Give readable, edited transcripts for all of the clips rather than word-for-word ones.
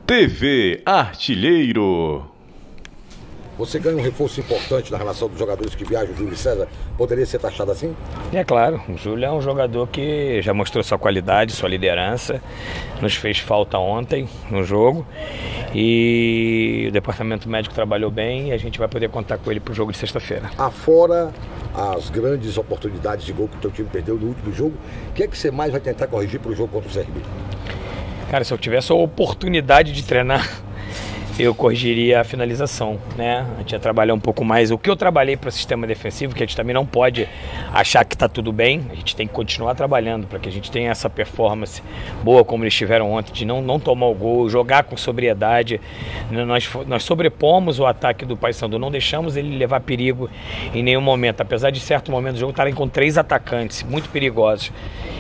TV Artilheiro. Você ganha um reforço importante na relação dos jogadores que viajam. O Júlio César poderia ser taxado assim? É claro, o Júlio é um jogador que já mostrou sua qualidade, sua liderança, nos fez falta ontem no jogo e o departamento médico trabalhou bem e a gente vai poder contar com ele para o jogo de sexta-feira. Afora as grandes oportunidades de gol que o teu time perdeu no último jogo, o que é que você mais vai tentar corrigir para o jogo contra o CRB? Cara, se eu tivesse a oportunidade de treinar, eu corrigiria a finalização, né? A gente ia trabalhar um pouco mais. O que eu trabalhei para o sistema defensivo, que a gente também não pode achar que está tudo bem, a gente tem que continuar trabalhando para que a gente tenha essa performance boa como eles tiveram ontem, de não tomar o gol, jogar com sobriedade. Nós sobrepomos o ataque do Paysandu, não deixamos ele levar perigo em nenhum momento, apesar de certo momento do jogo estarem com 3 atacantes muito perigosos.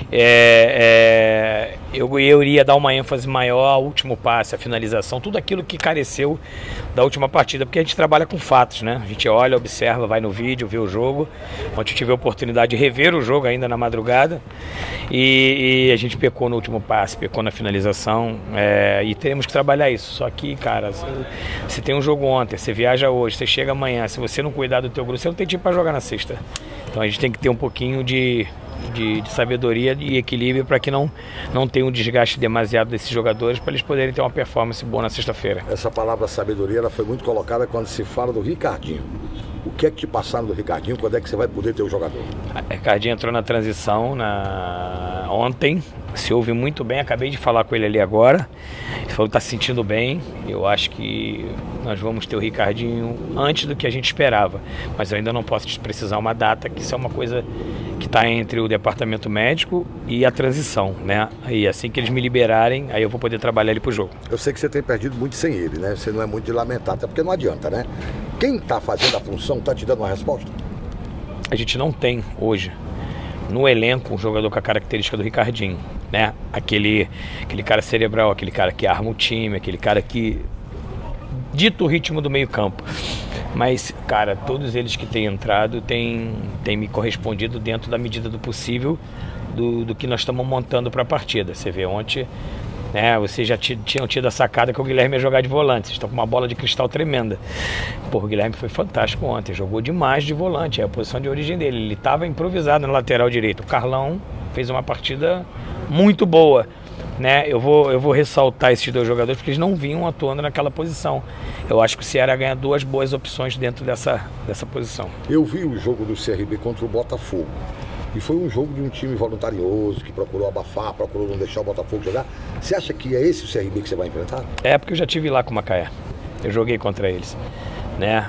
Eu iria dar uma ênfase maior ao último passe, à finalização, tudo aquilo que careceu da última partida, porque a gente trabalha com fatos, né? A gente olha, observa, vai no vídeo, vê o jogo. Ontem eu tive a oportunidade de rever o jogo ainda na madrugada e a gente pecou no último passe, pecou na finalização e teremos que trabalhar isso. Só que, cara, você tem um jogo ontem, você viaja hoje, você chega amanhã, se você não cuidar do teu grupo, você não tem time para jogar na sexta. Então a gente tem que ter um pouquinho de sabedoria e equilíbrio para que não tenha um desgaste demasiado desses jogadores, para eles poderem ter uma performance boa na sexta-feira. Essa palavra sabedoria ela foi muito colocada quando se fala do Ricardinho. O que é que te passaram do Ricardinho? Quando é que você vai poder ter o jogador? O Ricardinho entrou na transição ontem, se ouve muito bem, acabei de falar com ele ali agora. Ele falou que está se sentindo bem. Eu acho que nós vamos ter o Ricardinho antes do que a gente esperava, mas eu ainda não posso te precisar uma data, que isso é uma coisa que está entre o departamento médico e a transição, né? E assim que eles me liberarem, aí eu vou poder trabalhar ele pro jogo. Eu sei que você tem perdido muito sem ele, né? Você não é muito de lamentar, até porque não adianta, né? Quem está fazendo a função está te dando uma resposta? A gente não tem hoje no elenco um jogador com a característica do Ricardinho, né? Aquele cara cerebral, aquele cara que arma o time, aquele cara que dita o ritmo do meio campo. Mas, cara, todos eles que têm entrado têm me correspondido dentro da medida do possível do que nós estamos montando para a partida. Você vê ontem, né, vocês já tinham tido a sacada que o Guilherme ia jogar de volante. Vocês estão com uma bola de cristal tremenda. Pô, o Guilherme foi fantástico ontem, jogou demais de volante, é a posição de origem dele. Ele estava improvisado na lateral direita. O Carlão fez uma partida muito boa, né? Eu vou ressaltar esses 2 jogadores porque eles não vinham atuando naquela posição. Eu acho que o Ceará ganha 2 boas opções dentro dessa posição. Eu vi o jogo do CRB contra o Botafogo e foi um jogo de um time voluntarioso que procurou abafar, procurou não deixar o Botafogo jogar. Você acha que é esse o CRB que você vai enfrentar? É porque eu já estive lá com o Macaé, eu joguei contra eles, né?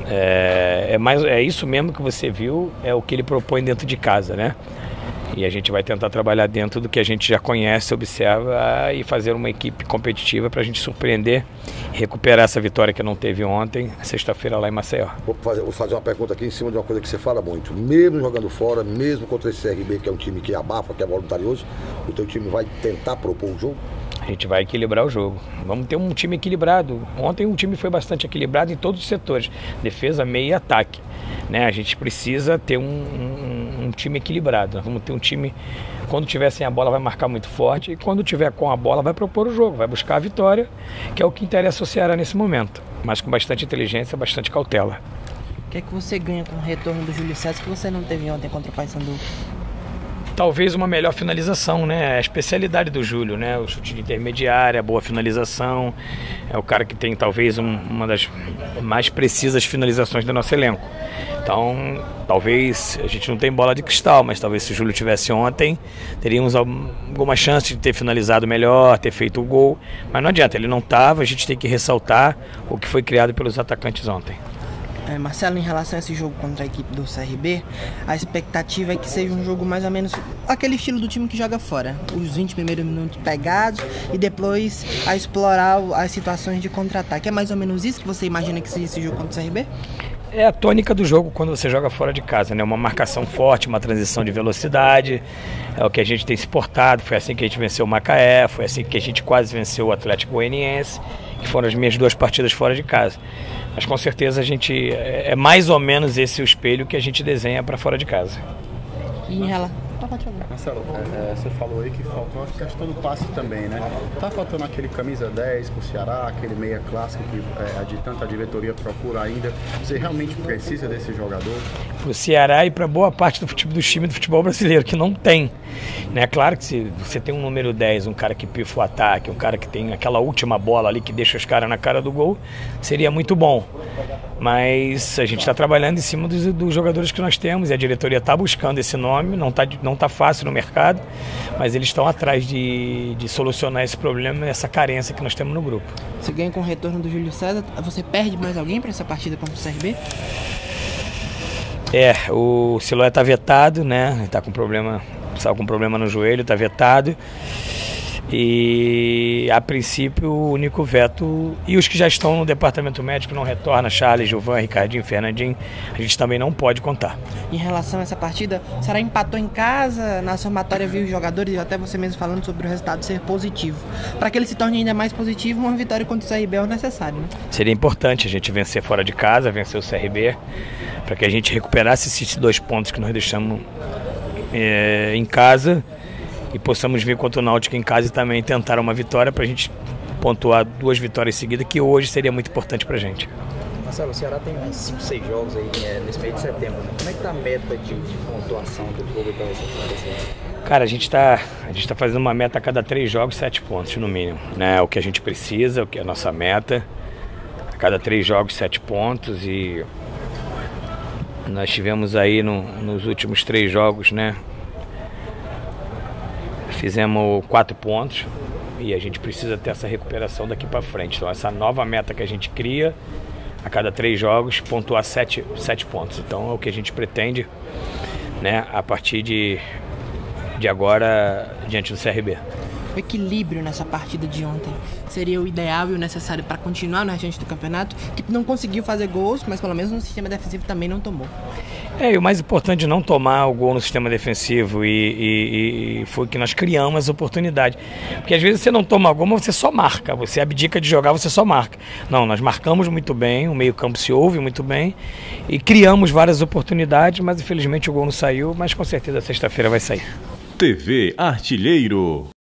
É isso mesmo que você viu, é o que ele propõe dentro de casa, né? E a gente vai tentar trabalhar dentro do que a gente já conhece, observa e fazer uma equipe competitiva para a gente surpreender e recuperar essa vitória que não teve ontem, sexta-feira lá em Maceió. Vou fazer uma pergunta aqui em cima de uma coisa que você fala muito. Mesmo jogando fora, mesmo contra esse CRB, que é um time que abafa, que é voluntarioso, o teu time vai tentar propor o jogo? A gente vai equilibrar o jogo. Vamos ter um time equilibrado. Ontem o time foi bastante equilibrado em todos os setores. Defesa, meio e ataque, né? A gente precisa ter um time equilibrado. Nós vamos ter um time, quando tiver sem a bola, vai marcar muito forte. E quando tiver com a bola, vai propor o jogo. Vai buscar a vitória, que é o que interessa ao Ceará nesse momento. Mas com bastante inteligência, bastante cautela. O que é que você ganha com o retorno do Júlio César que você não teve ontem contra o Paysandu? Talvez uma melhor finalização, né? A especialidade do Júlio, né? O chute de intermediária, a boa finalização. É o cara que tem talvez uma das mais precisas finalizações do nosso elenco. Então, talvez a gente não tem bola de cristal, mas talvez se o Júlio tivesse ontem, teríamos alguma chance de ter finalizado melhor, ter feito o gol. Mas não adianta, ele não estava, a gente tem que ressaltar o que foi criado pelos atacantes ontem. Marcelo, em relação a esse jogo contra a equipe do CRB, a expectativa é que seja um jogo mais ou menos aquele estilo do time que joga fora. Os 20 primeiros minutos pegados e depois a explorar as situações de contra-ataque. É mais ou menos isso que você imagina que seja esse jogo contra o CRB? É a tônica do jogo quando você joga fora de casa, né? Uma marcação forte, uma transição de velocidade, é o que a gente tem se portado. Foi assim que a gente venceu o Macaé, foi assim que a gente quase venceu o Atlético Goianiense, que foram as minhas 2 partidas fora de casa. Mas com certeza a gente é mais ou menos esse o espelho que a gente desenha para fora de casa. E em relação Marcelo, você falou aí que faltou a questão do passe também, né? Tá faltando aquele camisa 10 pro Ceará, aquele meia clássico que de tanta diretoria procura ainda. Você realmente precisa desse jogador? Pro Ceará e para boa parte do time do futebol brasileiro, que não tem. Né? Claro que se você tem um número 10, um cara que pifa o ataque, um cara que tem aquela última bola ali que deixa os caras na cara do gol, seria muito bom. Mas a gente está trabalhando em cima dos jogadores que nós temos e a diretoria está buscando esse nome, não tá fácil no mercado, mas eles estão atrás de solucionar esse problema, essa carência que nós temos no grupo. Você ganha com o retorno do Júlio César, você perde mais alguém para essa partida contra o CRB? O Siloé está vetado, né? Está com problema no joelho, está vetado. E a princípio o único veto, e os que já estão no departamento médico não retornam, Charles, Gilvan, Ricardinho, Fernandinho, a gente também não pode contar. Em relação a essa partida, o Ceará empatou em casa, na somatória viu os jogadores e até você mesmo falando sobre o resultado ser positivo. Para que ele se torne ainda mais positivo, uma vitória contra o CRB é necessário, né? Seria importante a gente vencer fora de casa, vencer o CRB, para que a gente recuperasse esses 2 pontos que nós deixamos em casa e possamos vir contra o Náutico em casa e também tentar uma vitória para a gente pontuar 2 vitórias seguidas, que hoje seria muito importante para a gente. Marcelo, o Ceará tem uns 5, 6 jogos aí nesse mês de setembro, né? Como é que tá a meta de pontuação do jogo para essa final? Cara, a gente tá fazendo uma meta a cada 3 jogos, 7 pontos no mínimo, né? O que a gente precisa, o que é a nossa meta, a cada 3 jogos, 7 pontos, e nós tivemos aí nos últimos 3 jogos, né? Fizemos 4 pontos e a gente precisa ter essa recuperação daqui para frente. Então essa nova meta que a gente cria, a cada 3 jogos, pontuar 7 pontos. Então é o que a gente pretende, né, a partir de agora diante do CRB. O equilíbrio nessa partida de ontem seria o ideal e o necessário para continuar no restante do campeonato, que não conseguiu fazer gols, mas pelo menos no sistema defensivo também não tomou. E o mais importante é não tomar o gol no sistema defensivo e foi que nós criamos as oportunidades. Porque às vezes você não toma gol, mas você só marca, você abdica de jogar, você só marca. Não, nós marcamos muito bem, o meio-campo se ouve muito bem e criamos várias oportunidades, mas infelizmente o gol não saiu, mas com certeza sexta-feira vai sair. TV Artilheiro.